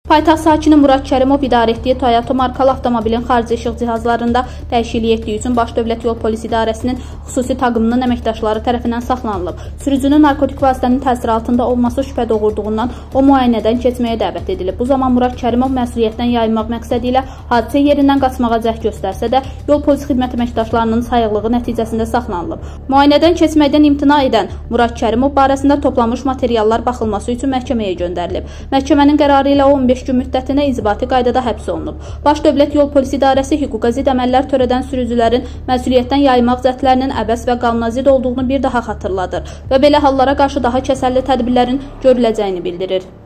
Paytaxt sakini Murad Kərimov idarə etdiyi Toyota markalı avtomobilin xarici işıq cihazlarında dəyişiklik etdiyi üçün Baş Dövlət Yol Polisi İdarəsinin xüsusi taqımının əməkdaşları tərəfindən saxlanılıb. Sürücünün narkotik vasitənin təsiri altında olması şübhə doğurduğundan o müayinədən keçməyə dəvət edilib. Bu zaman Murad Kərimov məsuliyyətdən yayınmaq məqsədi ilə hadisə yerindən qaçmağa cəhd göstərsə də yol polisi xidmət əməkdaşlarının sayıqlığı nəticəsində saxlanılıb. Müayinədən keçməkdən imtina edən Murad Kərimov barəsində toplanmış materiallar baxılması üçün məhkəməyə göndərilib. Məhkəmənin qərarı ilə 15 gün müddətinə inzibati qaydada həbs olunub. Baş Dövlət Yol Polisi İdarəsi hüquqa zid əməllər törədən sürücülərin məsuliyyətdən yayınmaq cəhdlərinin əbəs və qanuna zid olduğunu bir daha xatırladır və belə hallara qarşı daha kəsərli tədbirlərin görüləcəyini bildirir.